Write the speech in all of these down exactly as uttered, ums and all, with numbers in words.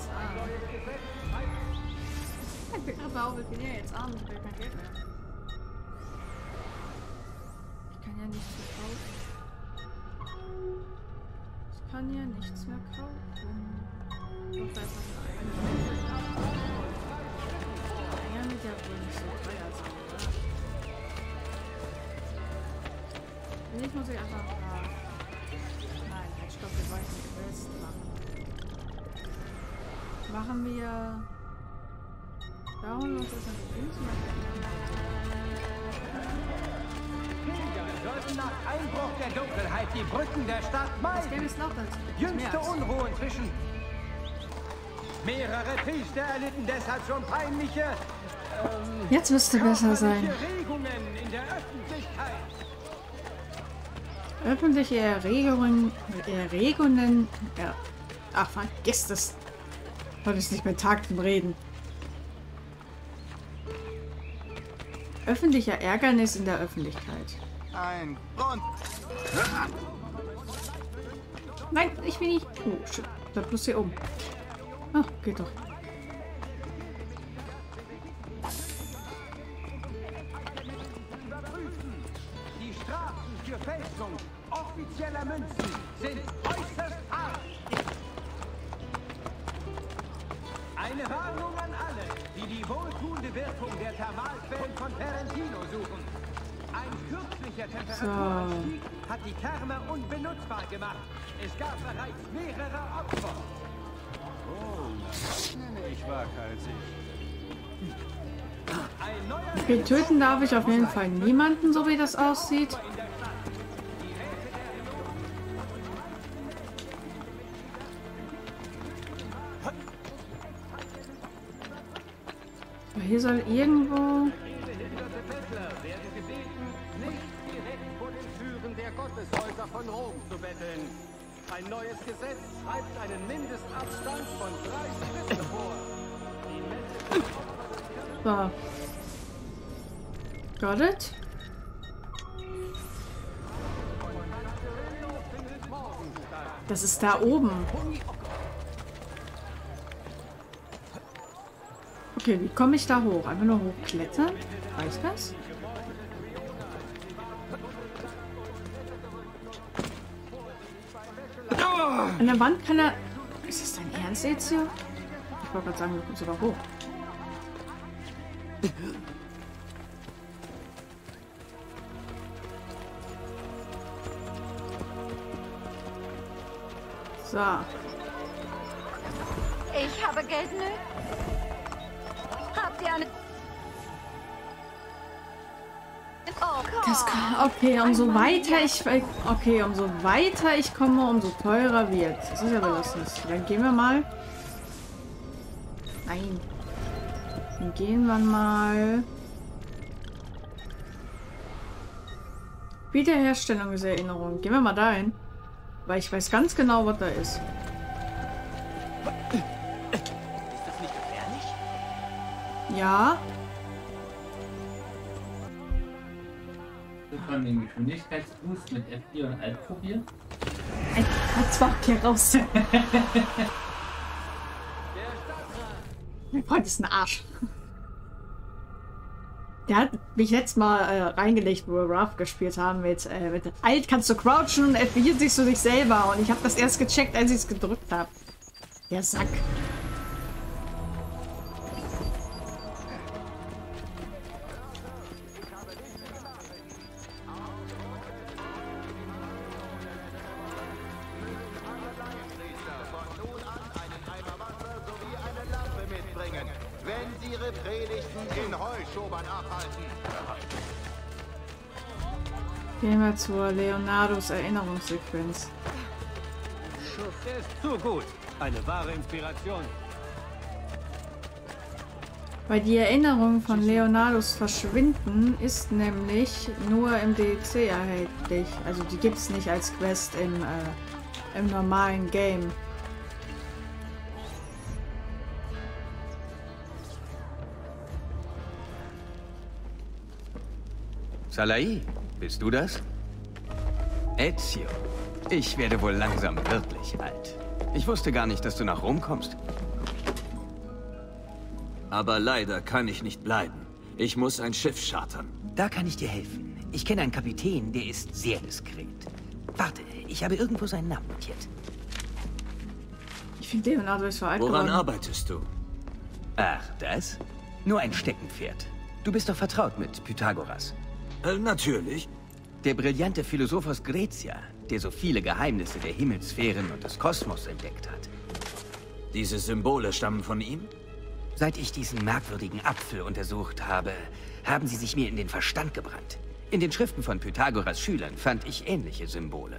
jetzt arm. Aber auch, ich bin ja jetzt arm, ich will kein Geld mehr. Ich kann ja nichts mehr kaufen. Ich kann ja nichts mehr kaufen. Doch, da ist noch eine eigene. Ja, mit der wohl nicht so teuer sein, oder? Wenn nicht, muss ich einfach ein paar... Nein, ich glaube, wir wollten die Quest machen. Machen wir... Da holen wir uns das an die Dings sollten nach Einbruch der Dunkelheit die Brücken der Stadt meiden. Das gäbe es noch dazu. Jüngste Unruhen zwischen... Mehrere Priester erlitten deshalb schon peinliche... Ähm, Jetzt müsste besser sein. Regungen in der Öffentlichkeit. Öffentliche Erregungen... Erregungen... Ja. Ach, vergiss das. Heute ist nicht mit Tag zum Reden. Öffentlicher Ärgernis in der Öffentlichkeit. Ein Grund. Nein, ich will nicht. Oh, shit. Da bloß hier oben. Ach, geht doch. Die Strafen für Fälschung offizieller Münzen sind äußerst hart. Eine Warnung an alle, die die wohltuende Wirkung der Thermalquellen von Ferentino suchen. Ein kürzlicher Temperaturanstieg so. hat die Therme unbenutzbar gemacht. Es gab bereits mehrere Opfer. Oh, das nenne ich waghalsig. Okay, töten darf ich auf jeden Fall niemanden, so wie das aussieht. Hier soll irgendwo... Gotteshäuser von Rom zu betteln. Ein neues Gesetz schreibt einen Mindestabstand von drei Schritten vor. So. Got it? Das ist da oben. Okay, wie komme ich da hoch? Einfach nur hochklettern? Reicht das? An der Wand kann er... Ist das dein Ernst jetzt hier? Ich wollte gerade sagen, du kommst sogar hoch. So. Ich habe Geldnöte. Habt ihr eine... Das kann, okay, umso weiter ich... Okay, umso weiter ich komme, umso teurer wird. Das ist ja belastend. Dann gehen wir mal... Nein. Dann gehen wir mal... Wiederherstellungserinnerung. Gehen wir mal dahin. Weil ich weiß ganz genau, was da ist. Ist das nicht gefährlich? Ja. Von den Geschwindigkeitsboost mit F vier und Alt probieren. Jetzt macht hier raus. Mein Freund ist ein Arsch. Der hat mich letztes Mal äh, reingelegt, wo wir Rough gespielt haben. Mit, äh, mit Alt kannst du crouchen und F vier siehst du dich selber. Und ich habe das erst gecheckt, als ich es gedrückt habe. Der Sack. Wenn sie ihre Predigten in Heuschobern abhalten. Gehen wir zur Leonardos Erinnerungssequenz. Der ist zu gut. Eine wahre Inspiration. Weil die Erinnerungen von Leonardos verschwinden, ist nämlich nur im D L C erhältlich. Also die gibt es nicht als Quest im, äh, im normalen Game. Salai, bist du das? Ezio, ich werde wohl langsam wirklich alt. Ich wusste gar nicht, dass du nach Rom kommst. Aber leider kann ich nicht bleiben. Ich muss ein Schiff chartern. Da kann ich dir helfen. Ich kenne einen Kapitän, der ist sehr diskret. Warte, ich habe irgendwo seinen Namen notiert. Ich finde Leonardo ist so alt Woran geworden. arbeitest du? Ach, das? Nur ein Steckenpferd. Du bist doch vertraut mit Pythagoras. Äh, natürlich. Der brillante Philosoph aus Grecia, der so viele Geheimnisse der Himmelssphären und des Kosmos entdeckt hat. Diese Symbole stammen von ihm? Seit ich diesen merkwürdigen Apfel untersucht habe, haben sie sich mir in den Verstand gebrannt. In den Schriften von Pythagoras Schülern fand ich ähnliche Symbole.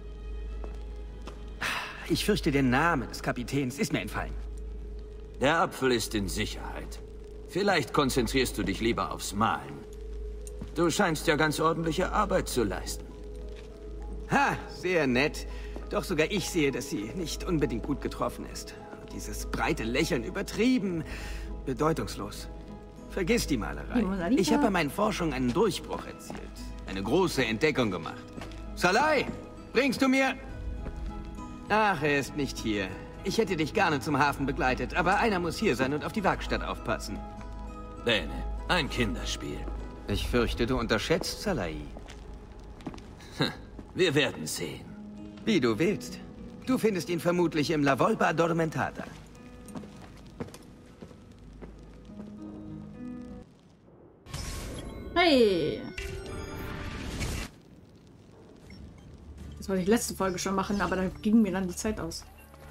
Ich fürchte, der Name des Kapitäns ist mir entfallen. Der Apfel ist in Sicherheit. Vielleicht konzentrierst du dich lieber aufs Malen. Du scheinst ja ganz ordentliche Arbeit zu leisten. Ha, sehr nett. Doch sogar ich sehe, dass sie nicht unbedingt gut getroffen ist. Und dieses breite Lächeln übertrieben, bedeutungslos. Vergiss die Malerei. Ich habe bei meinen Forschungen einen Durchbruch erzielt. Eine große Entdeckung gemacht. Salai, bringst du mir... Ach, er ist nicht hier. Ich hätte dich gerne zum Hafen begleitet, aber einer muss hier sein und auf die Werkstatt aufpassen. Bene, ein Kinderspiel. Ich fürchte, du unterschätzt Salai. Wir werden sehen. Wie du willst. Du findest ihn vermutlich im La Volpe Addormentata. Hey! Das wollte ich letzte Folge schon machen, aber da ging mir dann die Zeit aus.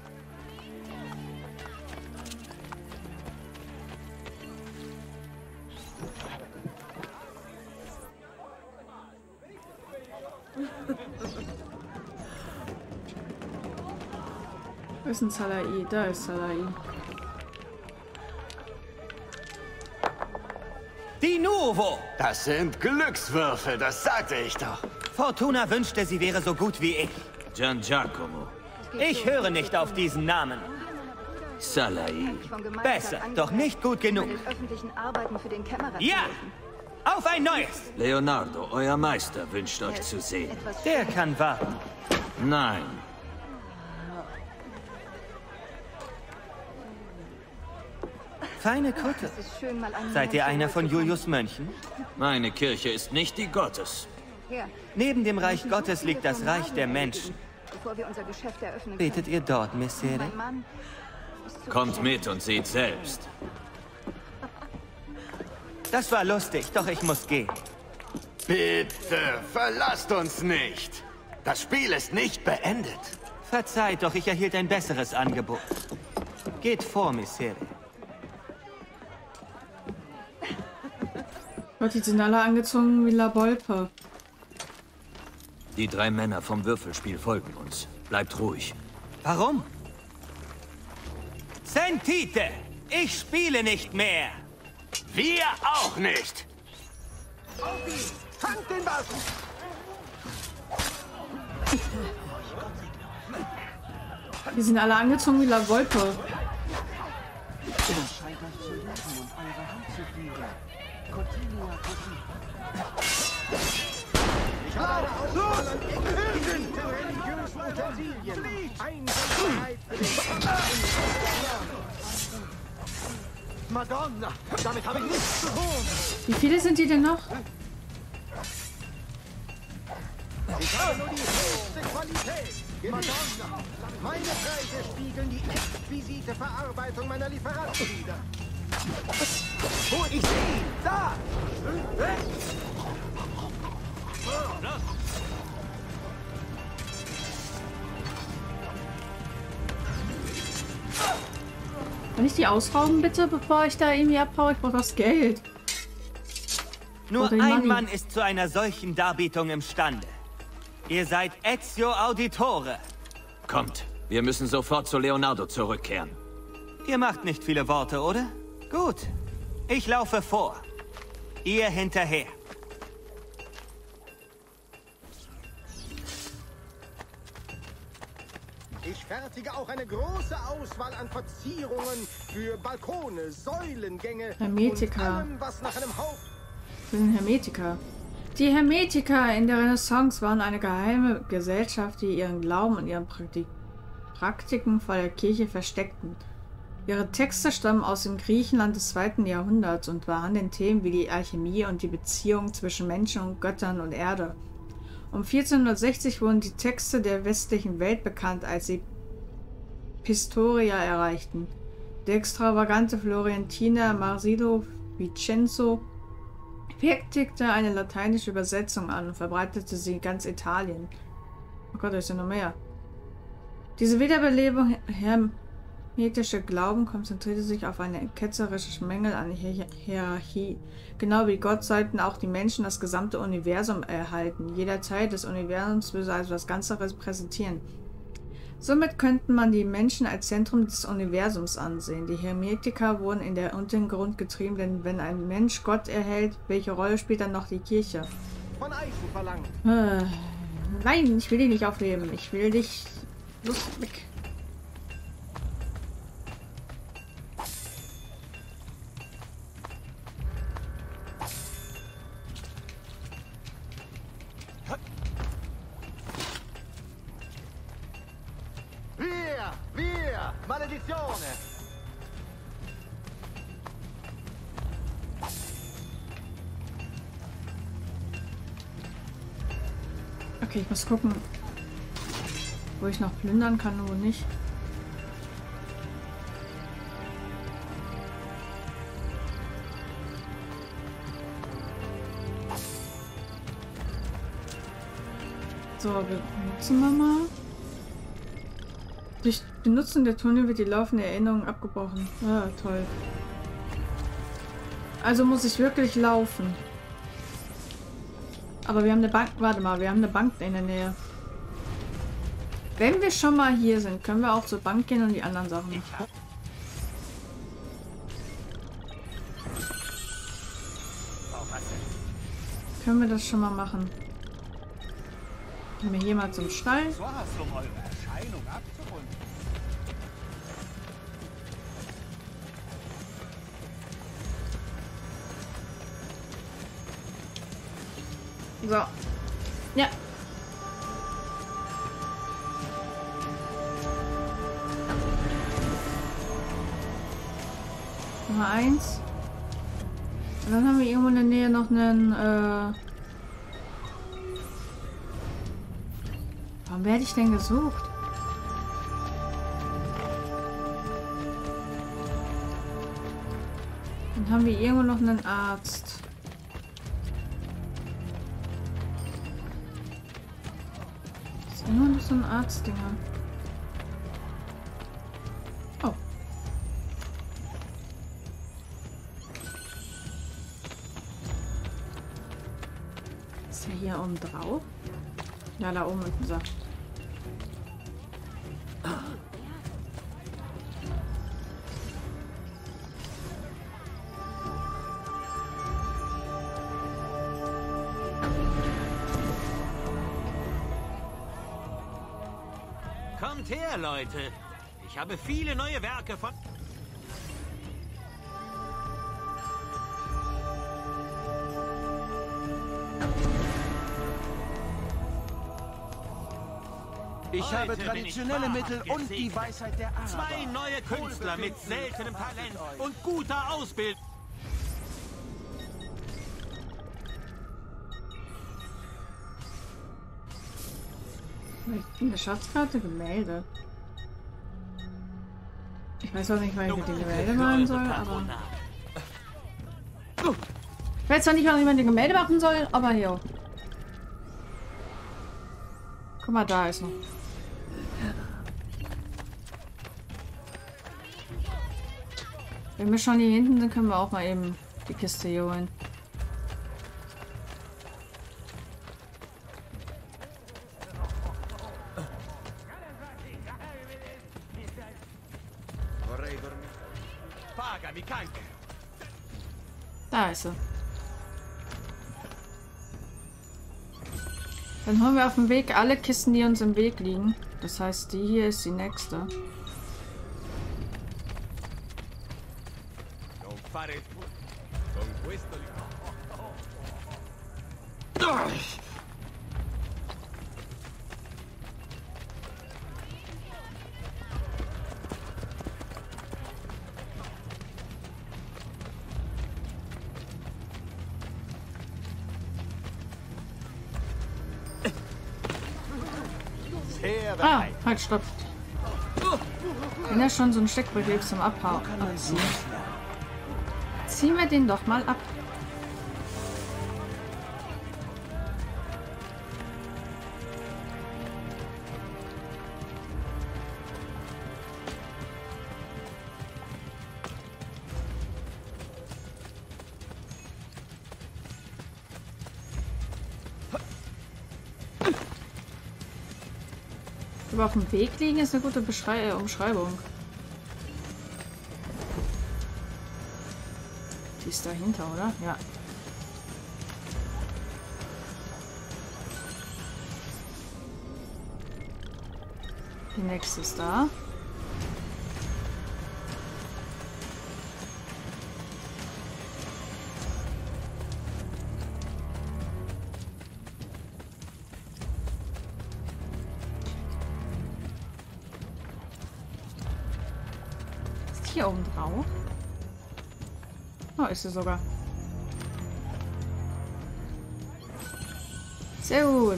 Wo ist ein Salai? Da ist Salai. Di Nuovo! Das sind Glückswürfe, das sagte ich doch. Fortuna wünschte, sie wäre so gut wie ich. Gian Giacomo. Ich höre nicht auf diesen Namen. Salai. Besser, doch nicht gut genug. Ja! Auf ein neues! Leonardo, euer Meister wünscht euch zu sehen. Der kann warten. Nein. Feine Kutte. Seid ihr einer von Julius Mönchen? Meine Kirche ist nicht die Gottes. Neben dem Reich Gottes liegt das Reich der Menschen. Betet ihr dort, Messere? Kommt mit und seht selbst. Das war lustig, doch ich muss gehen. Bitte, verlasst uns nicht. Das Spiel ist nicht beendet. Verzeiht, doch ich erhielt ein besseres Angebot. Geht vor, Messere. Gott, die sind alle angezogen wie La Volpe. Die drei Männer vom Würfelspiel folgen uns. Bleibt ruhig. Warum? Sentite! Ich spiele nicht mehr! Wir auch nicht. Auf ihn! Fangt den Waffen! Die sind alle angezogen wie La Volpe. Los! Hilfen! Religiösen Utensilien! Einsamkeit für den Madonna! Damit habe ich nichts zu tun! Wie viele sind die denn noch? Ich habe nur die höchste Qualität! Madonna! Meine Preise spiegeln die exquisite Verarbeitung meiner Lieferanten wider. Wo ich sie! Da! Kann ich die ausrauben, bitte, bevor ich da irgendwie abhaue? Ich brauche das Geld. Nur Oder die ein Money. Mann ist zu einer solchen Darbietung imstande. Ihr seid Ezio Auditore. Kommt, wir müssen sofort zu Leonardo zurückkehren. Ihr macht nicht viele Worte, oder? Gut. Ich laufe vor. Ihr hinterher. Ich fertige auch eine große Auswahl an Verzierungen für Balkone, Säulengänge Hermetiker. und allem, was nach einem Haufen... Wir sind Hermetiker. Die Hermetiker in der Renaissance waren eine geheime Gesellschaft, die ihren Glauben und ihren Praktik Praktiken vor der Kirche versteckten. Ihre Texte stammen aus dem Griechenland des zweiten Jahrhunderts und behandeln Themen wie die Alchemie und die Beziehung zwischen Menschen und Göttern und Erde. Um vierzehnhundertsechzig wurden die Texte der westlichen Welt bekannt, als sie Pistoria erreichten. Der extravagante Florentiner Marsilio Vincenzo fertigte eine lateinische Übersetzung an und verbreitete sie in ganz Italien. Oh Gott, da ist ja noch mehr. Diese Wiederbelebung hermetische Glauben konzentrierte sich auf eine ketzerische Mängel an Hier Hierarchie. Genau wie Gott sollten auch die Menschen das gesamte Universum erhalten. Jeder Teil des Universums würde also das Ganze repräsentieren. Somit könnten man die Menschen als Zentrum des Universums ansehen. Die Hermetiker wurden in den Untergrund getrieben, denn wenn ein Mensch Gott erhält, welche Rolle spielt dann noch die Kirche? Von Eichen verlangen. Äh, nein, ich will dich nicht aufheben. Ich will dich... Los, weg. Via! Via! Maledizione! Okay, ich muss gucken, wo ich noch plündern kann und wo nicht. So, benutzen wir mal. Durch Benutzen der Tunnel wird die laufende Erinnerung abgebrochen. Ja, toll. Also muss ich wirklich laufen. Aber wir haben eine Bank. Warte mal, wir haben eine Bank in der Nähe. Wenn wir schon mal hier sind, können wir auch zur Bank gehen und die anderen Sachen machen. Können wir das schon mal machen? Gehen wir hier mal zum Stall. So. Ja. Nummer eins. Und dann haben wir irgendwo in der Nähe noch einen, äh... Warum werde ich denn gesucht? Dann haben wir irgendwo noch einen Arzt. Das ist immer noch so ein Arztdinger. Oh. Ist er hier oben drauf? Ja, da oben ist er. Kommt her, Leute. Ich habe viele neue Werke von... Ich Heute habe bin traditionelle ich Mittel wahrhaft und die gesegnet. Weisheit der Araber. Zwei neue Künstler mit seltenem Talent und guter Ausbildung. In der Schatzkarte Gemälde. Ich weiß auch nicht, weil ich mit den Gemälde machen soll, aber... Ich weiß zwar nicht, was ich mit den Gemälde machen soll, aber hier. Guck mal, da ist noch. Wenn wir schon hier hinten sind, können wir auch mal eben die Kiste hier holen. Da ist sie. Dann holen wir auf dem Weg alle Kisten, die uns im Weg liegen. Das heißt, die hier ist die nächste. Kehre Ah, ein. halt, stopp. Wenn er schon so ein Steckbrief zum Abhauen abziehen. Ziehen wir den doch mal ab. Aber auf dem Weg liegen ist eine gute Beschrei äh, Umschreibung. Die ist dahinter, oder? Ja. Die nächste ist da. Hier oben drauf. Oh, ist sie sogar. Sehr gut.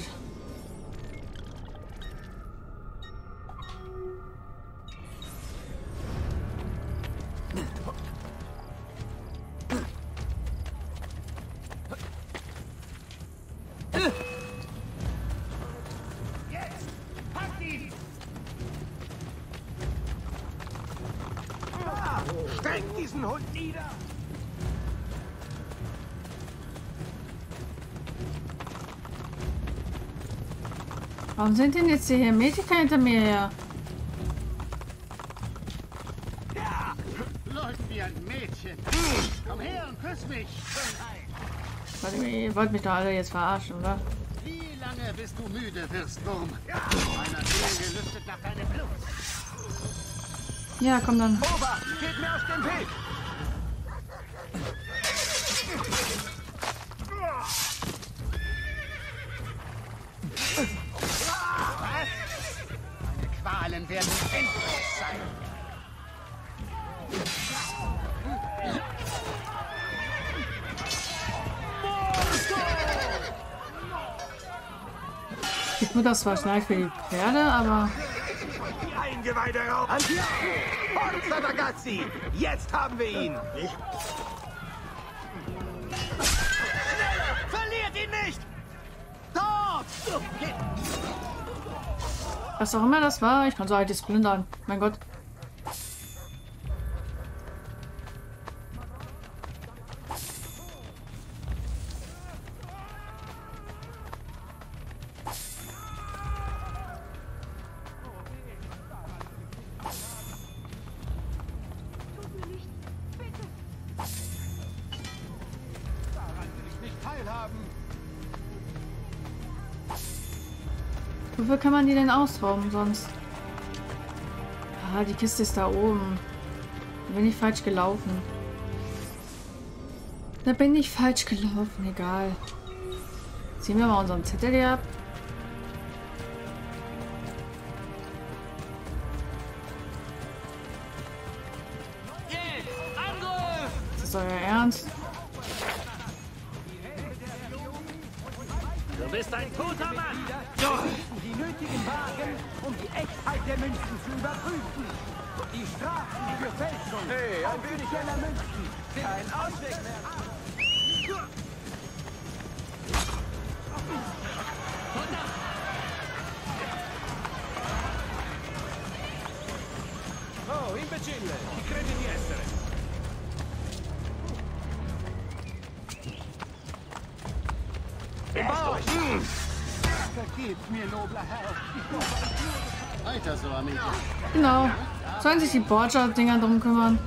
Streck diesen Hund nieder! Warum sind denn jetzt die Hermetiker hinter mir her? Ja, läuft wie ein Mädchen. Komm her und küss mich. Warte, ihr wollt mich doch alle jetzt verarschen, oder? Wie lange bis du müde wirst, Wurm? Meiner Seele lüstet nach deinem Blut. Ja, komm dann. Ober, geht mir aus dem Weg! Was? Meine Qualen werden endlos sein. Ich tue das zwar schnell für die Pferde, aber... Die Eingeweide rauben! Andiamo! Forza ragazzi! Jetzt haben wir ihn! Ich... Schneller! Verliert ihn nicht! Dort! Was auch immer das war, ich kann so altes plündern. Mein Gott. Wofür kann man die denn ausrauben sonst? Ah, die Kiste ist da oben. Da bin ich falsch gelaufen. Da bin ich falsch gelaufen, egal. Ziehen wir mal unseren Zettel hier ab. Ist das euer Ernst? Du bist ein guter Mann! Die nötigen Wagen, um die Echtheit der Münzen zu überprüfen. Die Strafen für Fälschung. Hey, ein wenig heller Münzen. Kein Ausweg mehr. Oh, imbecille! Chi credi di essere? Vergebt mir, nobler Herr. Weiter so, Amigo. Genau. Sollen sich die Borgia-Dinger drum kümmern?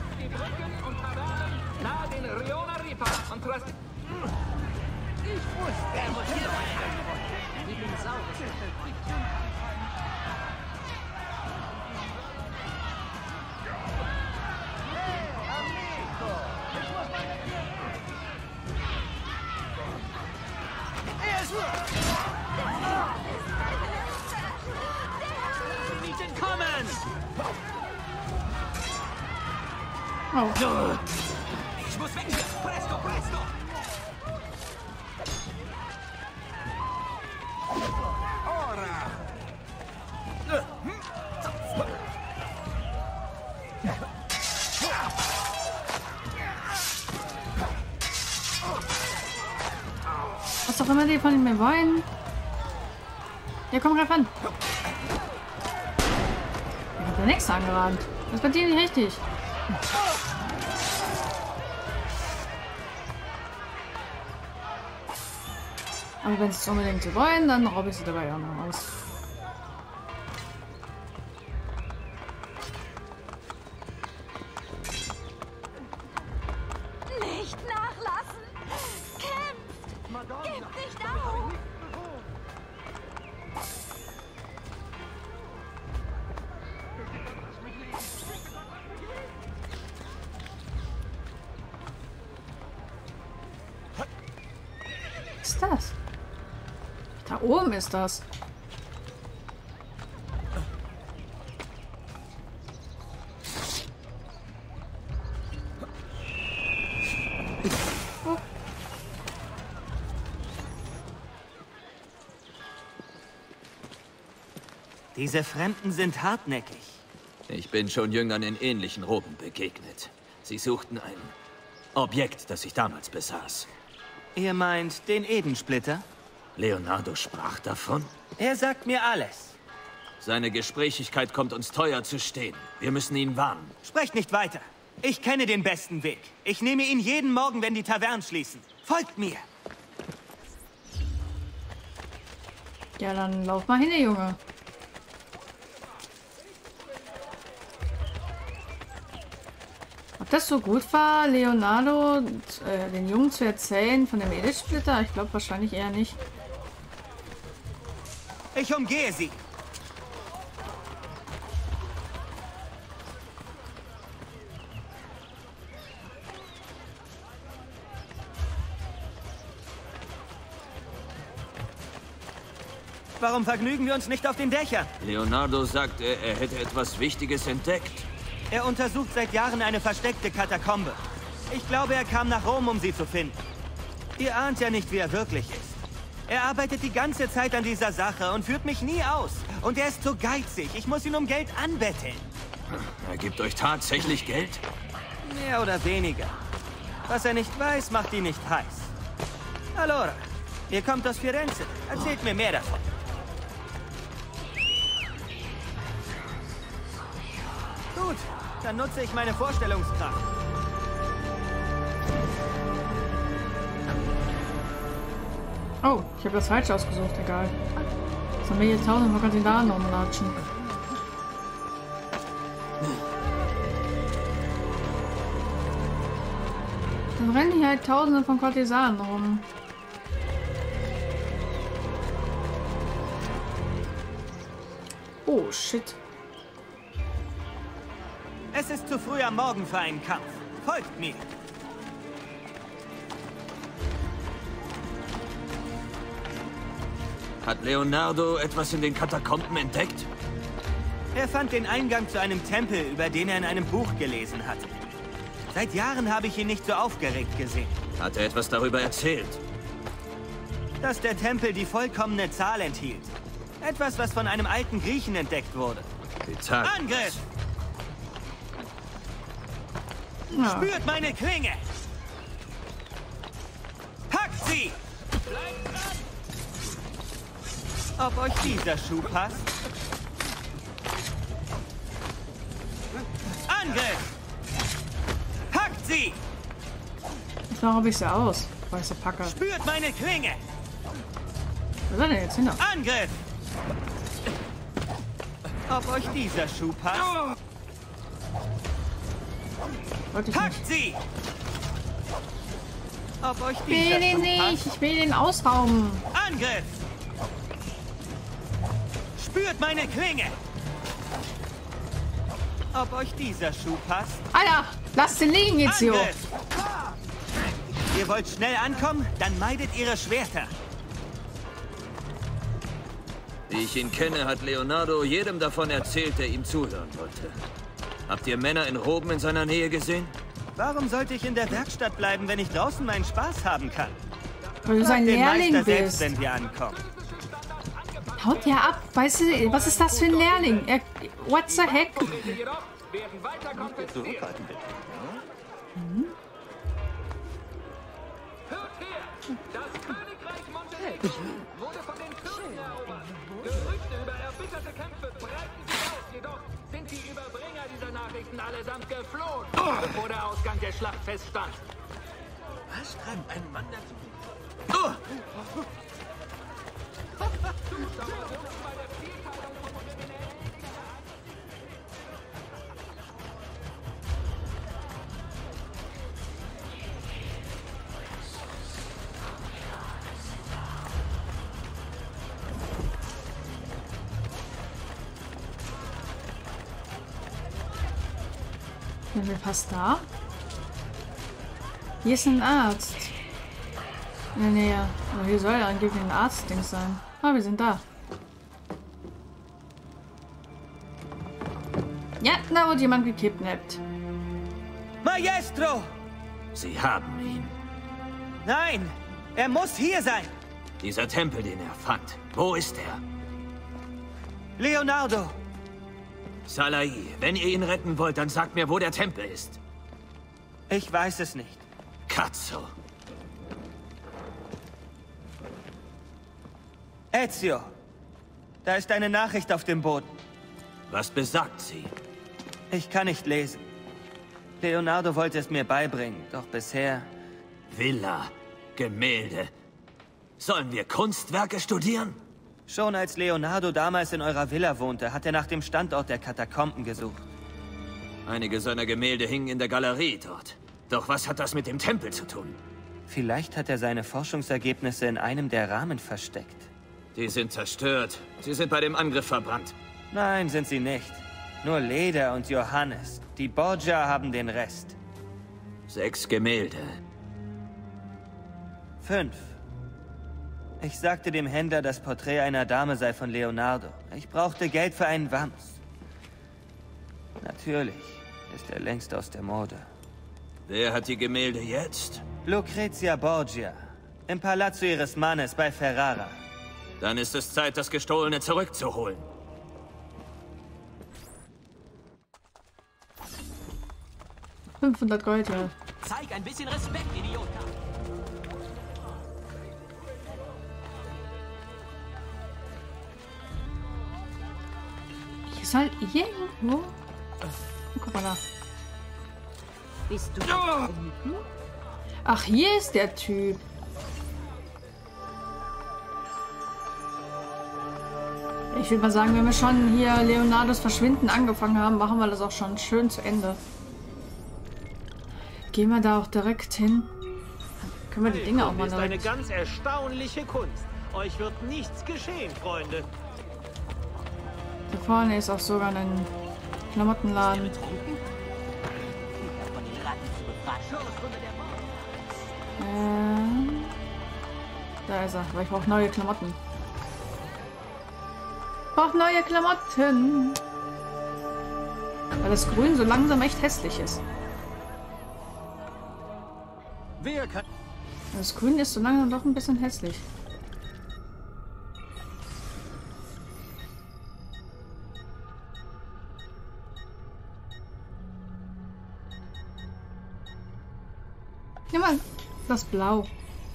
Oh. Ich muss weg! Presto, presto! Ora! auch immer die von mir wollen. Ja, komm, greif an. Ich hab ja nichts angerannt. Das ist bei dir nicht richtig. Aber wenn sie es unbedingt so wollen, dann raube ich sie dabei auch noch aus. Nicht nachlassen! Kämpft! Gebt nicht auf! Was ist das? Da oben ist das. Oh. Diese Fremden sind hartnäckig. Ich bin schon Jüngern in ähnlichen Roben begegnet. Sie suchten ein Objekt, das ich damals besaß. Ihr meint den Edensplitter? Leonardo sprach davon? Er sagt mir alles. Seine Gesprächigkeit kommt uns teuer zu stehen. Wir müssen ihn warnen. Sprecht nicht weiter. Ich kenne den besten Weg. Ich nehme ihn jeden Morgen, wenn die Tavernen schließen. Folgt mir. Ja, dann lauf mal hin, Junge. Ob das so gut war, Leonardo äh, den Jungen zu erzählen von dem Edelsplitter? Ich glaube wahrscheinlich eher nicht. Ich umgehe sie. Warum vergnügen wir uns nicht auf den Dächern? Leonardo sagt, er, er hätte etwas Wichtiges entdeckt. Er untersucht seit Jahren eine versteckte Katakombe. Ich glaube, er kam nach Rom, um sie zu finden. Ihr ahnt ja nicht, wie er wirklich ist. Er arbeitet die ganze Zeit an dieser Sache und führt mich nie aus. Und er ist so geizig. Ich muss ihn um Geld anbetteln. Er gibt euch tatsächlich Geld? Mehr oder weniger. Was er nicht weiß, macht ihn nicht heiß. Allora, ihr kommt aus Firenze. Erzählt mir mehr davon. Gut, dann nutze ich meine Vorstellungskraft. Oh, ich habe das falsch ausgesucht, egal. Jetzt haben wir hier tausend von Kandidaten rumlatschen. Dann rennen hier halt tausende von Kurtisanen rum. Oh, shit. Es ist zu früh am Morgen für einen Kampf. Folgt mir. Hat Leonardo etwas in den Katakomben entdeckt? Er fand den Eingang zu einem Tempel, über den er in einem Buch gelesen hatte. Seit Jahren habe ich ihn nicht so aufgeregt gesehen. Hat er etwas darüber erzählt? Dass der Tempel die vollkommene Zahl enthielt. Etwas, was von einem alten Griechen entdeckt wurde. Die Zahl. Angriff! Ja. Spürt meine Klinge! Packt sie! Ob euch dieser Schuh passt? Angriff! Packt sie! Jetzt habe ich sie aus. Weiße Packer. Spürt meine Klinge! Was ist denn jetzt hinter? Angriff! Ob euch dieser Schuh passt? Wollte ich nicht. Packt sie! Ob euch Ich will dieser den Schuh nicht. passt? Ich will den ausrauben. Angriff! Spürt meine Klinge! Ob euch dieser Schuh passt? Alter, lasst den liegen jetzt hier. Angriff! Ihr wollt schnell ankommen? Dann meidet ihre Schwerter. Wie ich ihn kenne, hat Leonardo jedem davon erzählt, der ihm zuhören wollte. Habt ihr Männer in Roben in seiner Nähe gesehen? Warum sollte ich in der Werkstatt bleiben, wenn ich draußen meinen Spaß haben kann? Weil du sein Den Lehrling Meister selbst, bist. wenn wir ankommen. Haut ja ab. Weißt du, was ist das für ein Lehrling? Er, what the heck? Werden weiter kompensiert. Mhm. Hört her! Das Königreich Monte wurde von den Fürsten erobert. Gerüchte über erbitterte Kämpfe breiten sich aus, jedoch sind die Überbringer dieser Nachrichten allesamt geflohen, bevor der Ausgang der Schlacht feststand. Was treibt ein Mann dazu? Wer passt da? Hier ist ein Arzt. In der Nähe. Aber hier soll ja angeblich ein Arzt-Ding sein. Ah, wir sind da. Ja, da wurde jemand gekidnappt. Maestro! Sie haben ihn. Nein! Er muss hier sein! Dieser Tempel, den er fand. Wo ist er? Leonardo! Salai, wenn ihr ihn retten wollt, dann sagt mir, wo der Tempel ist. Ich weiß es nicht. Katzo. Ezio! Da ist eine Nachricht auf dem Boden. Was besagt sie? Ich kann nicht lesen. Leonardo wollte es mir beibringen, doch bisher... Villa, Gemälde. Sollen wir Kunstwerke studieren? Schon als Leonardo damals in eurer Villa wohnte, hat er nach dem Standort der Katakomben gesucht. Einige seiner Gemälde hingen in der Galerie dort. Doch was hat das mit dem Tempel zu tun? Vielleicht hat er seine Forschungsergebnisse in einem der Rahmen versteckt. Die sind zerstört. Sie sind bei dem Angriff verbrannt. Nein, sind sie nicht. Nur Leder und Johannes. Die Borgia haben den Rest. Sechs Gemälde. Fünf. Ich sagte dem Händler, das Porträt einer Dame sei von Leonardo. Ich brauchte Geld für einen Wams. Natürlich ist er längst aus der Mode. Wer hat die Gemälde jetzt? Lucrezia Borgia. Im Palazzo ihres Mannes bei Ferrara. Dann ist es Zeit, das Gestohlene zurückzuholen. fünfhundert Gold, ja. Zeig ein bisschen Respekt, Idiot. Hier soll irgendwo... Guck mal da. Bist du Ach, hier ist der Typ. Ich würde mal sagen, wenn wir schon hier Leonardos Verschwinden angefangen haben, machen wir das auch schon schön zu Ende. Gehen wir da auch direkt hin? Dann können wir die Dinge auch mal ist eine direkt... ganz erstaunliche Kunst. Euch wird nichts geschehen, Freunde. Da vorne ist auch sogar ein Klamottenladen. Ähm, da ist er, weil ich brauche neue Klamotten. Ich brauche neue Klamotten. Weil das Grün so langsam echt hässlich ist. Wer kann... Das Grün ist so langsam doch ein bisschen hässlich. Nimm mal das Blau.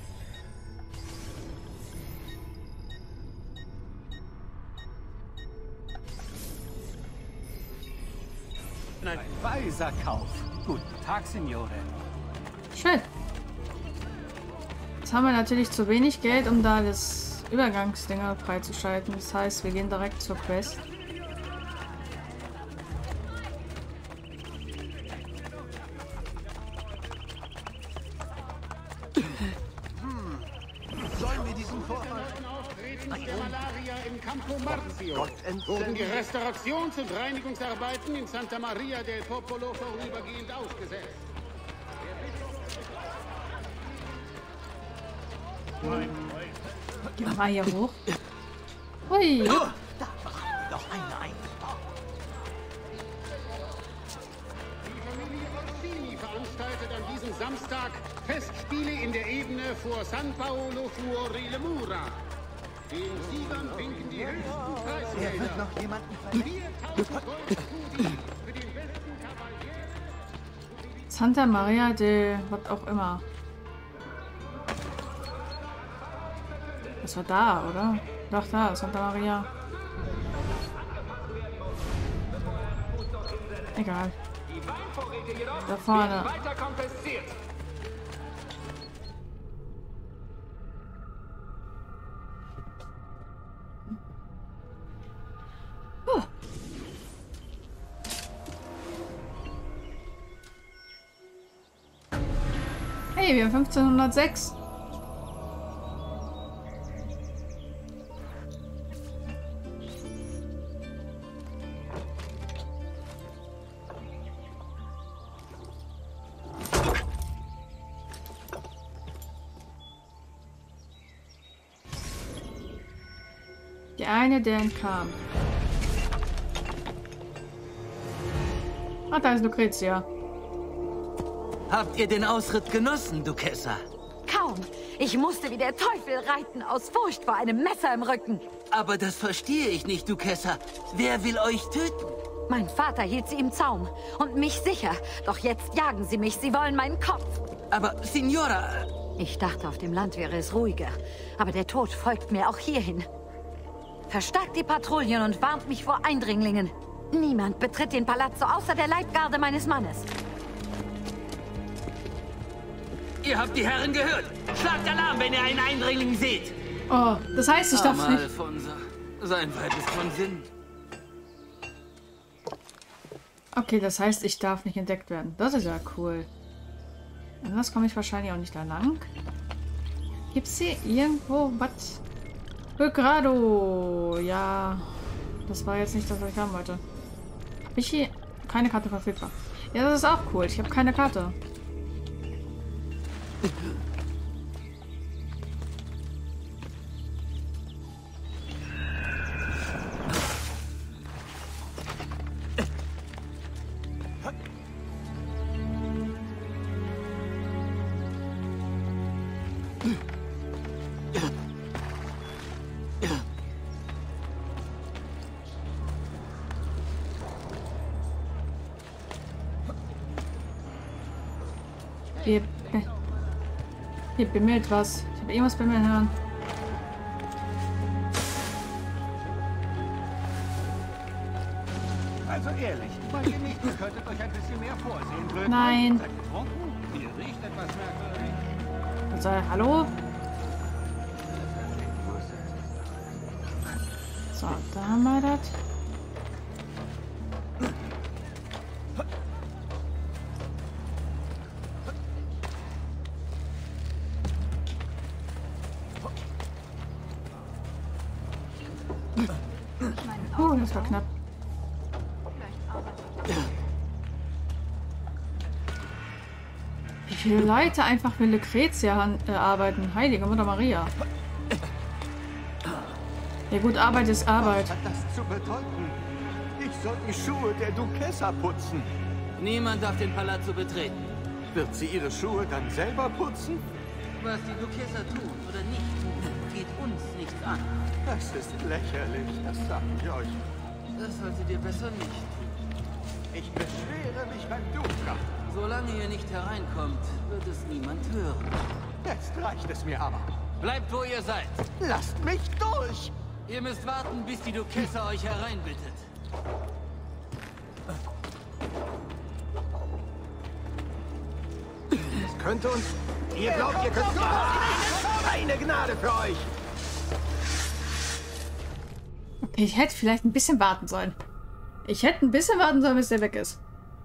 Ein weiser Kauf. Guten Tag, Signore. Schön. Jetzt haben wir natürlich zu wenig Geld, um da das Übergangsdinger freizuschalten. Das heißt, wir gehen direkt zur Quest. Sollen wir diesen Vorfall... Der Malaria im Campo Marzio wurden die Restaurations- und Reinigungsarbeiten in Santa Maria del Popolo vorübergehend ausgesetzt. Gehen wir mal hier hoch. Hui. Doch eine ein. Die Familie Orsini veranstaltet an diesem Samstag Festspiele in der Ebene vor San Paolo fuori le Mura. Den Siegern winken die höchsten Preisgelder. Er wird noch jemanden verlieren. viertausend Goldstudien für den besten Kavalier. Santa Maria de was auch immer. Das war da, oder? Doch, da, Santa Maria. Egal. Da vorne. Huh. Hey, wir haben fünfzehnhundertsechs. Der eine, der entkam. Ah, da ist Lucrezia. Habt ihr den Ausritt genossen, Duquesa? Kaum. Ich musste wie der Teufel reiten, aus Furcht vor einem Messer im Rücken. Aber das verstehe ich nicht, Duquesa. Wer will euch töten? Mein Vater hielt sie im Zaum und mich sicher. Doch jetzt jagen sie mich. Sie wollen meinen Kopf. Aber, Signora... Ich dachte, auf dem Land wäre es ruhiger. Aber der Tod folgt mir auch hierhin. Verstärkt die Patrouillen und warnt mich vor Eindringlingen. Niemand betritt den Palazzo außer der Leibgarde meines Mannes. Ihr habt die Herren gehört. Schlagt Alarm, wenn ihr einen Eindringling seht. Oh, das heißt, ich darf Armer nicht... Alfonso. Sein Weib ist von Sinn. Okay, das heißt, ich darf nicht entdeckt werden. Das ist ja cool. Anders komme ich wahrscheinlich auch nicht da lang. Gibt's hier irgendwo was? Belgrado. Ja, das war jetzt nicht das, was ich haben wollte. Habe ich hier keine Karte verfügbar? Ja, das ist auch cool. Ich habe keine Karte. Hier, hier bimmelt was. Ich habe irgendwas bimmeln hören. Also ehrlich, mal nicht, ihr könntet euch ein bisschen mehr vorsehen. Blöd. Nein. Seid ihr betrunken? Ihr riecht etwas merkwürdig. Also, hallo? So, da haben wir das. Oh, das war knapp. Wie viele Leute einfach für Lucrezia äh, arbeiten? Heilige Mutter Maria. Ja gut, Arbeit ist Arbeit. Was hat das zu bedeuten? Ich soll die Schuhe der Duquesa putzen. Niemand darf den Palazzo betreten. Wird sie ihre Schuhe dann selber putzen? Was die Duquesa tun oder nicht tun, geht uns nichts an. Das ist lächerlich, das sag ich euch. Das solltet ihr besser nicht tun. Ich beschwere mich beim Duca. Solange ihr nicht hereinkommt, wird es niemand hören. Jetzt reicht es mir aber. Bleibt, wo ihr seid. Lasst mich durch! Ihr müsst warten, bis die Duquesa euch hereinbittet. Das könnte uns... Ihr glaubt, ihr könnt... Keine Gnade für euch! Okay, ich hätte vielleicht ein bisschen warten sollen. Ich hätte ein bisschen warten sollen, bis der weg ist.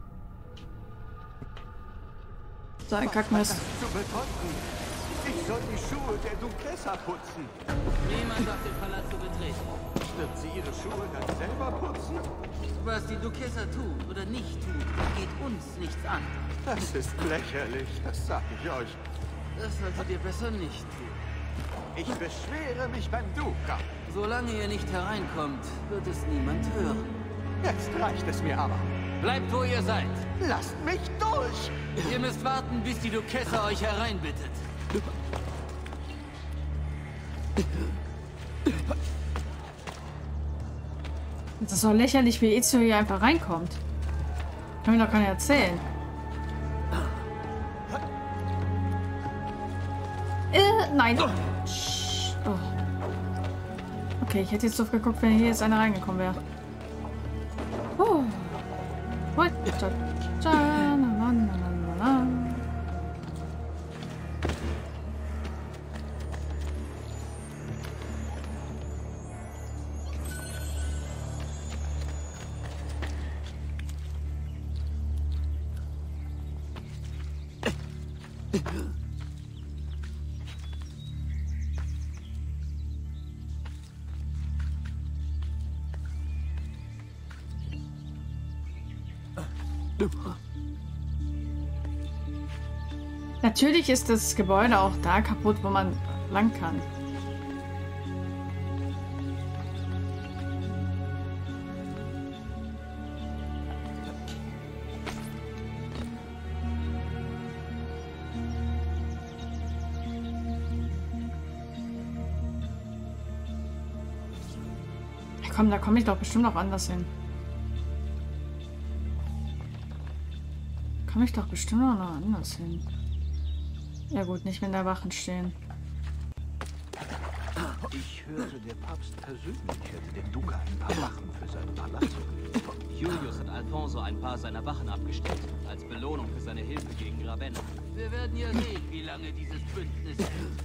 So ein Kackmist. Zu bedeuten. Ich soll die Schuhe der Duquesa putzen. Niemand darf den Palazzo betreten. Wird sie ihre Schuhe dann selber putzen? Was die Duquesa tun oder nicht tun, geht uns nichts an. Das ist lächerlich, das sag ich euch. Das solltet ihr besser nicht tun. Ich beschwere mich beim Duca. Solange ihr nicht hereinkommt, wird es niemand hören. Jetzt reicht es mir aber. Bleibt, wo ihr seid. Lasst mich durch! Ihr müsst warten, bis die Duquesa euch hereinbittet. Das ist so lächerlich, wie Ezio hier einfach reinkommt. Kann mir doch keiner erzählen. Äh, nein. Oh. Okay, ich hätte jetzt drauf geguckt, wenn hier jetzt einer reingekommen wäre. Oh. What? Ta -ta -na -na -na -na -na. Natürlich ist das Gebäude auch da kaputt, wo man lang kann. Ja, komm, da komme ich doch bestimmt noch anders hin. Komme ich doch bestimmt auch noch anders hin. Ja gut, nicht wenn da Wachen stehen. Ich hörte, der Papst persönlich hätte dem Duca ein paar Wachen für seinen Palast gegeben. Julius hat Alfonso ein paar seiner Wachen abgestellt, als Belohnung für seine Hilfe gegen Ravenna. Wir werden ja sehen, wie lange dieses Bündnis hält.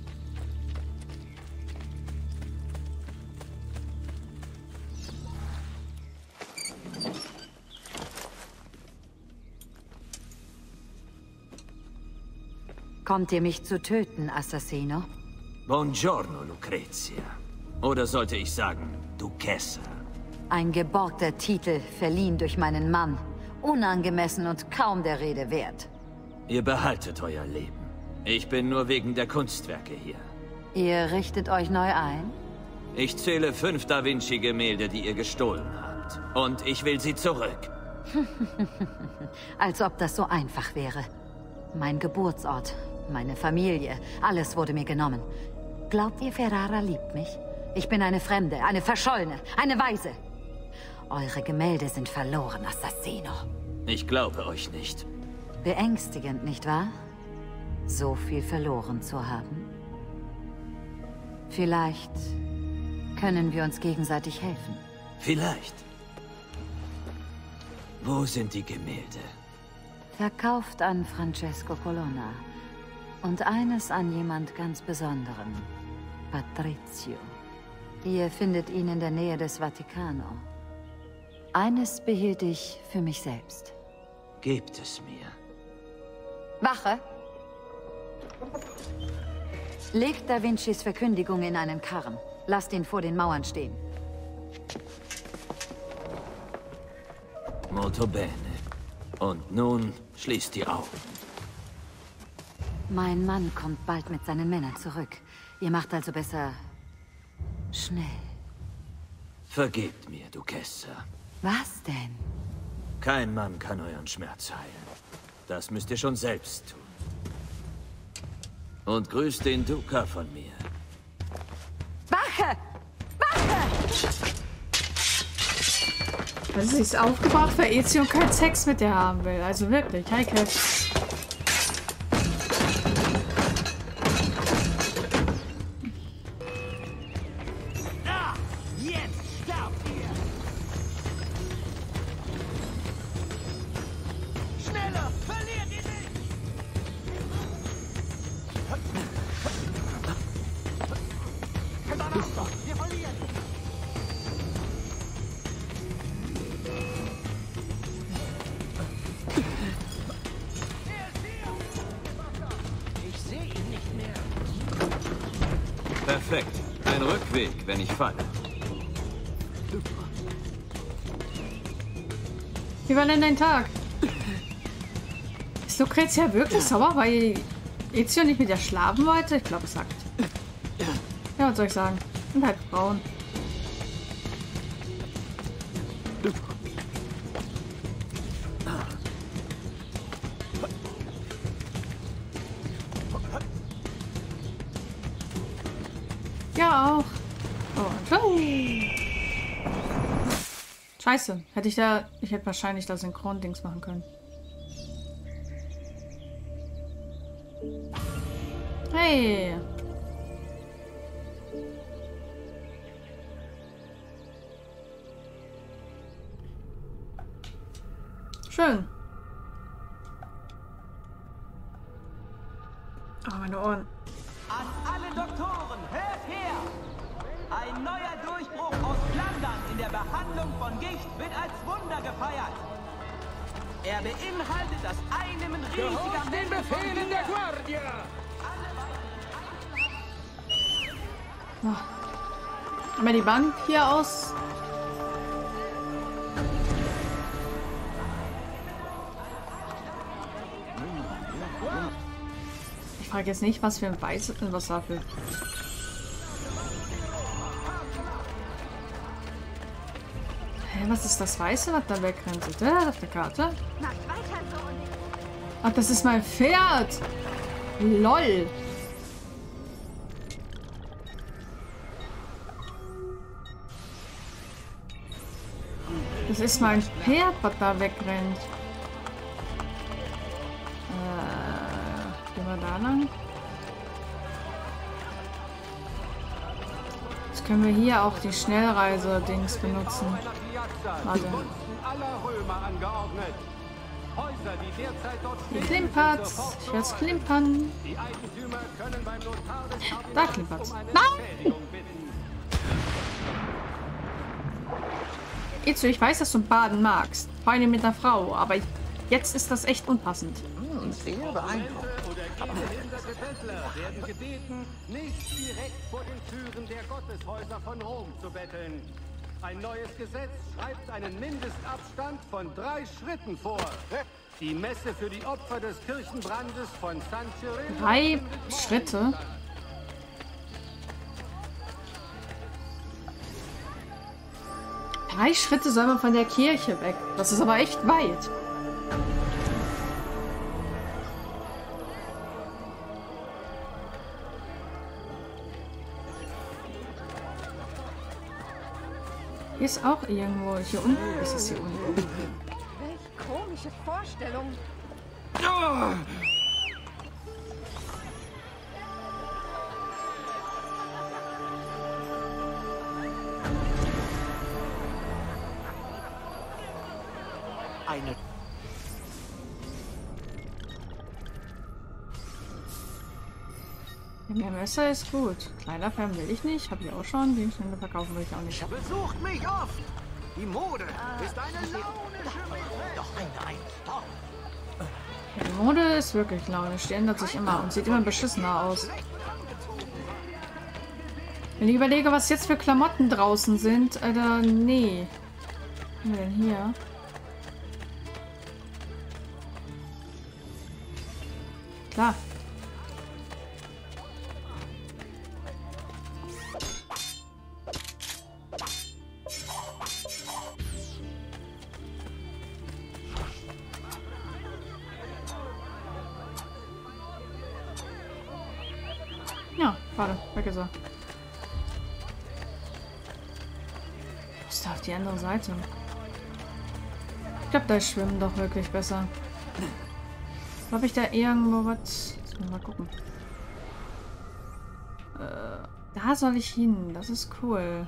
Kommt ihr mich zu töten, Assassino? Buongiorno, Lucrezia. Oder sollte ich sagen, Duquessa. Ein geborgter Titel, verliehen durch meinen Mann. Unangemessen und kaum der Rede wert. Ihr behaltet euer Leben. Ich bin nur wegen der Kunstwerke hier. Ihr richtet euch neu ein? Ich zähle fünf Da Vinci-Gemälde, die ihr gestohlen habt. Und ich will sie zurück. Als ob das so einfach wäre. Mein Geburtsort, meine Familie, alles wurde mir genommen. Glaubt ihr, Ferrara liebt mich? Ich bin eine Fremde, eine Verschollene, eine Waise. Eure Gemälde sind verloren, Assassino. Ich glaube euch nicht. Beängstigend, nicht wahr? So viel verloren zu haben. Vielleicht können wir uns gegenseitig helfen. Vielleicht. Wo sind die Gemälde? Verkauft an Francesco Colonna. Und eines an jemand ganz Besonderen. Patrizio. Ihr findet ihn in der Nähe des Vatikano. Eines behielt ich für mich selbst. Gebt es mir. Wache! Legt Da Vincis Verkündigung in einen Karren. Lasst ihn vor den Mauern stehen. Molto bene. Und nun schließt die Augen. Mein Mann kommt bald mit seinen Männern zurück. Ihr macht also besser... schnell. Vergebt mir, Duquessa. Was denn? Kein Mann kann euren Schmerz heilen. Das müsst ihr schon selbst tun. Und grüßt den Duca von mir. Wache! Wache! Also sie ist aufgebracht, weil Ezio keinen Sex mit ihr haben will. Also wirklich, Heike. Da! Jetzt sterbt ihr! Schneller! Verliert ihr nicht! Wir verlieren! Ich sehe ihn nicht mehr. Perfekt. Ein Rückweg, wenn ich falle. Wie war denn dein Tag? Ist Lucrezia wirklich sauer, weil Ezio nicht mit ihr schlafen wollte? Ich glaube, es sagt. Ja, was soll ich sagen? Sind halt Frauen. Ja, auch. Oh, und Scheiße. Hätte ich da... Ich hätte wahrscheinlich da Synchron-Dings machen können. Hey. Schön. Oh, meine Ohren. An alle Doktoren, hört her! Ein neuer Durchbruch aus Flandern in der Behandlung von Gicht wird als Wunder gefeiert. Er beinhaltet das Einnehmen riesiger den Befehlen der Guardia! Haben wir die Bank hier aus? Ich frage jetzt nicht, was für ein weißes und was dafür. Hä, was ist das Weiße, was da wegrennt? Ist das auf der Karte? Ach, das ist mein Pferd! Lol! Das ist mein Pferd, was da wegrennt. Äh, gehen wir da lang? Jetzt können wir hier auch die Schnellreise-Dings benutzen. Warte. Hier klimpert's. Ich werd's klimpern. Da klimpert's. Nein! Itzu, ich weiß, dass du Baden magst. Vor allem mit einer Frau, aber jetzt ist das echt unpassend. Hm, sehr beeindruckend. Behinderte Bettler werden gebeten, nicht direkt vor den Türen der Gotteshäuser von Rom zu betteln. Ein neues Gesetz schreibt einen Mindestabstand von drei Schritten vor. Die Messe für die Opfer des Kirchenbrandes von San Cirilo. Drei Schritte? Drei Schritte soll man von der Kirche weg. Das ist aber echt weit. Hier ist auch irgendwo. Hier unten ist es hier unten. Welch komische Vorstellung. Oh! Eine. Mehr Messer ist gut. Kleiderfärben will ich nicht. Habe ich auch schon. Gegenstände verkaufen will ich auch nicht. Besucht mich oft. Die Mode ist eine launische Methode. Doch ein Nein. Die Mode ist wirklich launisch. Die ändert sich immer und sieht immer beschissener aus. Wenn ich überlege, was jetzt für Klamotten draußen sind, Alter, nee. Was haben wir denn hier? Klar. Ja, warte, weg ist er. Was ist da auf die andere Seite? Ich glaube, da ist Schwimmen doch wirklich besser. Habe ich da irgendwo was? Jetzt mal gucken. Äh, da soll ich hin. Das ist cool.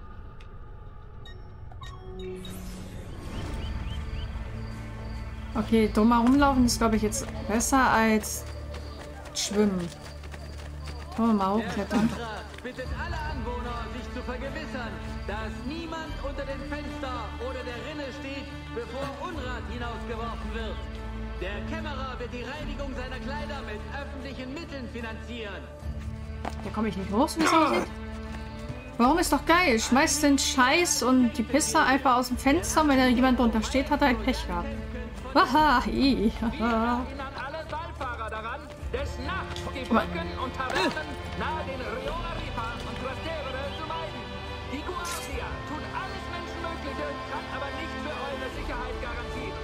Okay, drum herumlaufen ist, glaube ich, jetzt besser als schwimmen. Können wir mal hochklettern. Bittet alle Anwohner, sich zu vergewissern, dass niemand unter dem Fenster oder der Rinne steht, bevor Unrat hinausgeworfen wird. Der Kämmerer wird die Reinigung seiner Kleider mit öffentlichen Mitteln finanzieren. Da komme ich nicht hoch, wie es aussieht. Warum ist doch geil? Schmeißt den Scheiß und die Pisse einfach aus dem Fenster und wenn da jemand drunter steht, hat er ein Pech gehabt. Haha, hi, haha. Alle Beifahrer daran, des Nachts die Brücken und Tavernen nahe den Rio Aripa und Trastevere zu meiden. Die Guardia tut alles Menschenmögliche, kann aber nicht für eure Sicherheit garantieren.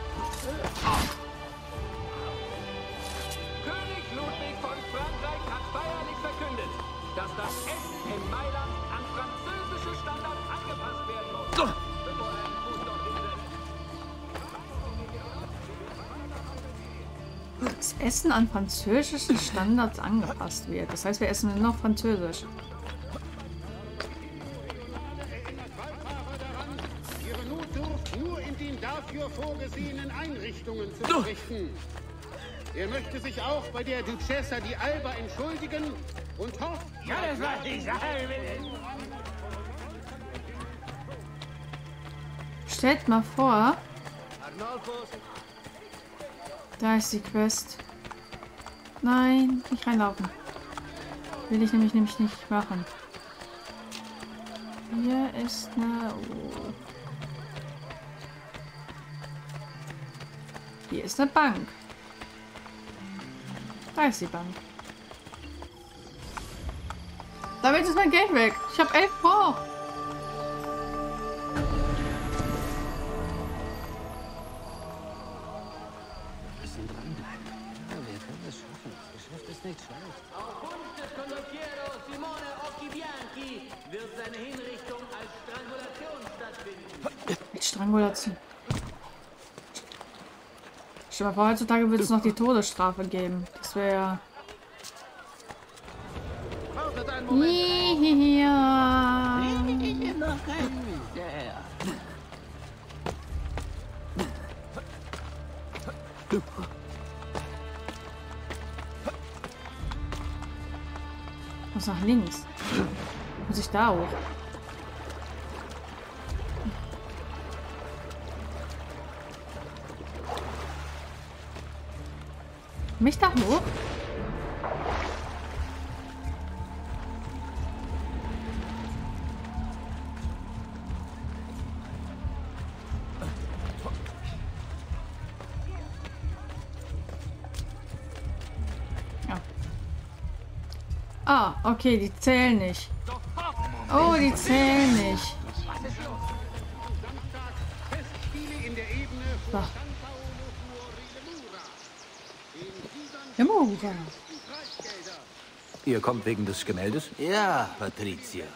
König Ludwig von Frankreich hat feierlich verkündet, dass das Essen in Mailand an französische Standards angepasst werden muss. Bevor er den Fuß dort hinsetzt. Das Essen an französischen Standards angepasst wird. Das heißt, wir essen nur noch Französisch. Ihre Not Notdurft nur in den dafür vorgesehenen Einrichtungen zu verrichten. Er möchte sich auch bei der Duchessa di Alba entschuldigen und hofft... Ja, das was ich sagen will. Stellt mal vor... Da ist die Quest. Nein, nicht reinlaufen. Will ich nämlich nämlich nicht machen. Hier ist eine... Oh. Hier ist eine Bank. Da ist die Bank. Damit ist mein Geld weg. Ich habe elf Pro. Nicht schlecht. Auf Wunsch des Condottiero Simone Occhibianchi wird seine Hinrichtung als Strangulation stattfinden. Mit Strangulation. Stell dir mal vor, heutzutage würde es noch die Todesstrafe geben. Das wäre ja... Muss nach links. Muss ich da hoch? Mich da hoch? Ah, okay, die zählen nicht. Oh, die zählen nicht. So. Rimura. Ihr kommt wegen des Gemäldes? Ja, Patricia.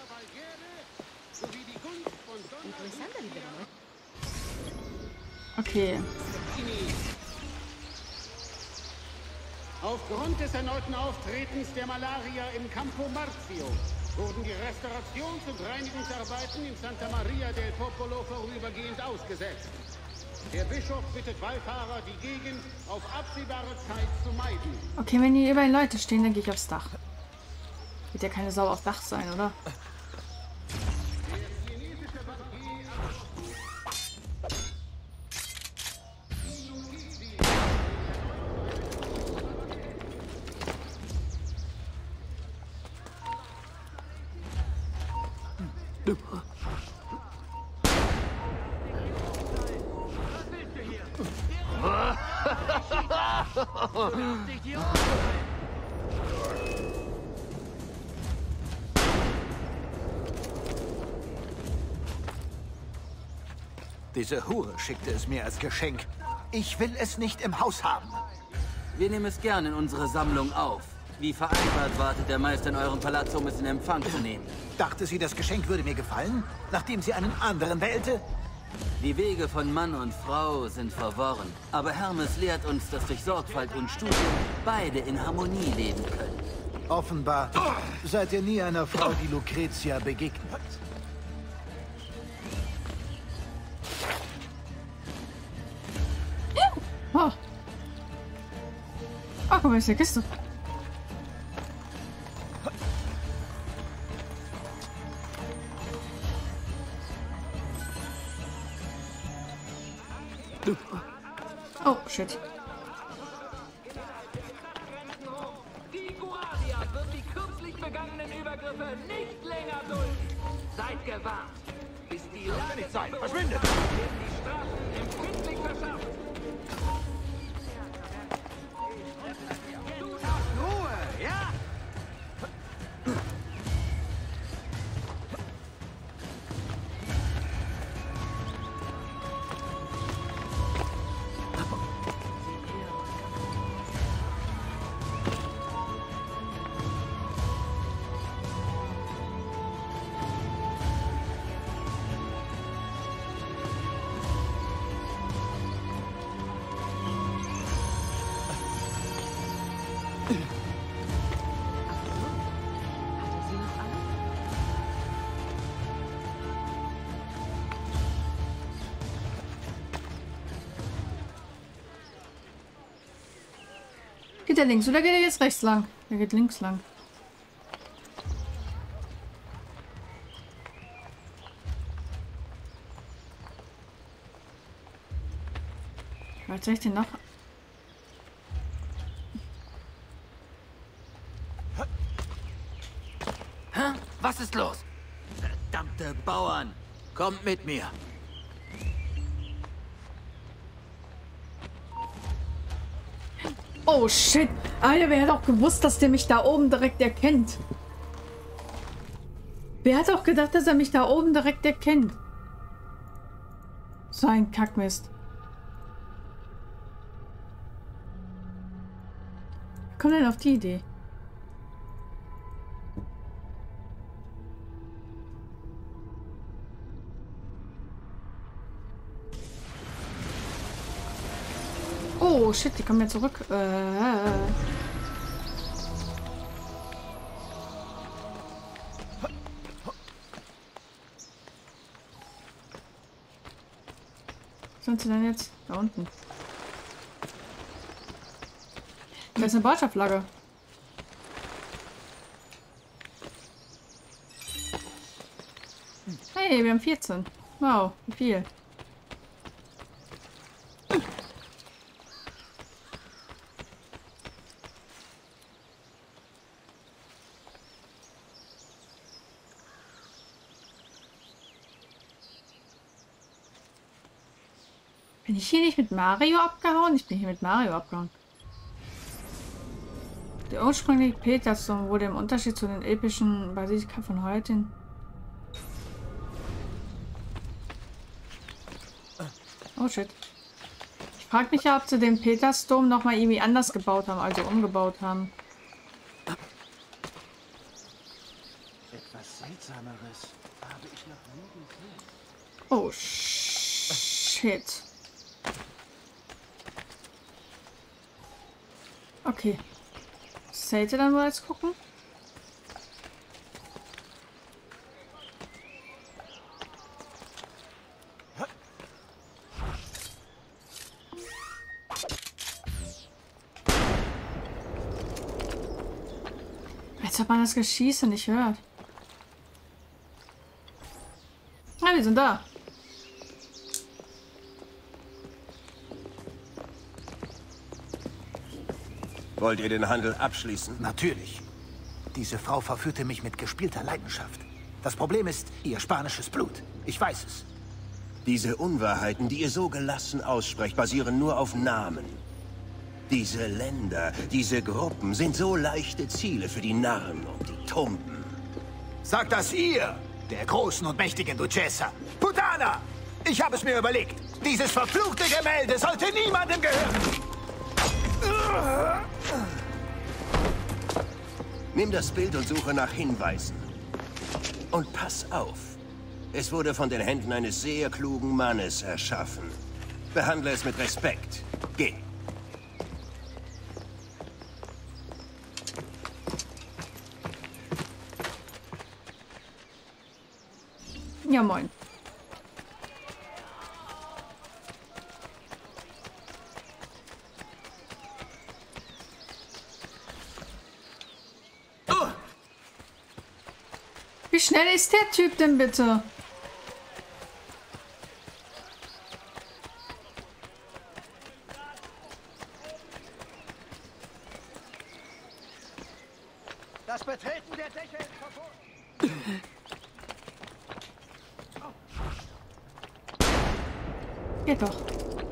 Okay. Aufgrund des erneuten Auftretens der Malaria im Campo Marzio wurden die Restaurations- und Reinigungsarbeiten in Santa Maria del Popolo vorübergehend ausgesetzt. Der Bischof bittet Wallfahrer, die Gegend auf absehbare Zeit zu meiden. Okay, wenn hier überall Leute stehen, dann gehe ich aufs Dach. Wird ja keine Sau aufs Dach sein, oder? Diese Hure schickte es mir als Geschenk. Ich will es nicht im Haus haben. Wir nehmen es gern in unsere Sammlung auf. Wie vereinbart wartet der Meister in eurem Palast, um es in Empfang zu nehmen. Dachte sie, das Geschenk würde mir gefallen, nachdem sie einen anderen wählte? Die Wege von Mann und Frau sind verworren. Aber Hermes lehrt uns, dass durch Sorgfalt und Studium beide in Harmonie leben können. Offenbar seid ihr nie einer Frau, die Lucretia begegnet. Oh. Ach, guck mal, ist die Kiste. Oh, shit. Die Guardia wird die kürzlich begangenen Übergriffe nicht länger dulden. Seid gewarnt, bis die Lage nicht sein. Verschwindet! die Straßen empfindlich verschärft. Ruhe, ja? Geht er links oder geht er jetzt rechts lang? Er geht links lang. Was soll ich denn noch? Hä? Was ist los? Verdammte Bauern! Kommt mit mir! Oh shit! Alter, wer hat auch gewusst, dass der mich da oben direkt erkennt? Wer hat auch gedacht, dass er mich da oben direkt erkennt? So ein Kackmist. Wie kommt denn auf die Idee? Oh shit, die kommen ja zurück. Äh. Was sind sie denn jetzt? Da unten. Da ist eine Botschaftsflagge. Hey, wir haben vierzehn. Wow, wie viel. Bin ich hier nicht mit Mario abgehauen? Ich bin hier mit Mario abgehauen. Der ursprüngliche Petersdom wurde im Unterschied zu den epischen Basilika von heute. Oh shit. Ich frage mich ja, ob sie den Petersdom nochmal irgendwie anders gebaut haben, also umgebaut haben. Etwas Seltsameres habe ich noch nie gesehen. Oh shit. Okay. Zelte dann wohl jetzt gucken? Als ob man das Geschieße nicht hört. Ah, wir sind da. Wollt ihr den Handel abschließen? Natürlich. Diese Frau verführte mich mit gespielter Leidenschaft. Das Problem ist ihr spanisches Blut. Ich weiß es. Diese Unwahrheiten, die ihr so gelassen aussprecht, basieren nur auf Namen. Diese Länder, diese Gruppen sind so leichte Ziele für die Narren und die Tumben. Sagt das ihr, der großen und mächtigen Duchessa. Putana! Ich habe es mir überlegt. Dieses verfluchte Gemälde sollte niemandem gehören. Nimm das Bild und suche nach Hinweisen. Und pass auf. Es wurde von den Händen eines sehr klugen Mannes erschaffen. Behandle es mit Respekt. Geh. Ja, moin. Wie schnell ist der Typ denn bitte? Das Betreten der Dächer ist verboten. Geht doch.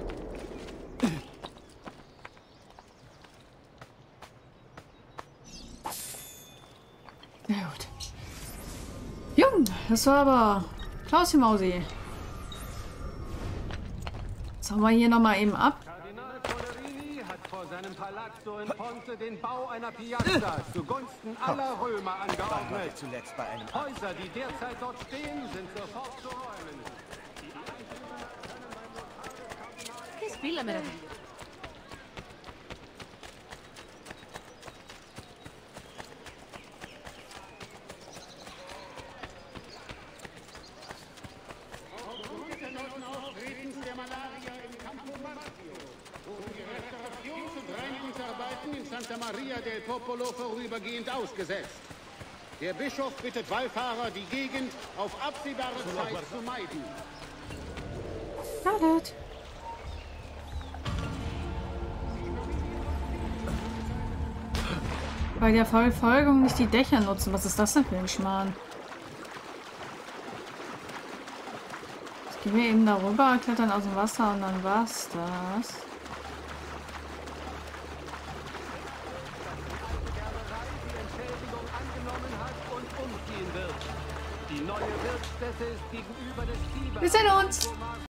Na gut. Jung, das war aber Klausi Mausi. Jetzt hauen wir hier nochmal eben ab. Kardinal Collerini hat vor seinem Palazzo in Ponte den Bau einer Piazza zugunsten aller Römer angeordnet. Zuletzt bei einem Häuser, die derzeit dort stehen, sind sofort zu räumen. Che spilla meraviglia. Der Malaria im Campo Marzio, wo die Restaurations- und Reinigungsarbeiten in Santa Via del Popolo vorübergehend ausgesetzt. Der Bischof bittet Wallfahrer, die Gegend auf absehbare Zeit zu meiden. Hallet. Bei der Verfolgung nicht die Dächer nutzen. Was ist das denn für ein Schmarrn? Jetzt gehen wir eben darüber, klettern aus dem Wasser und dann war's das. Die neue Wirtsstätte ist gegenüber des Fieber. Wir sehen uns!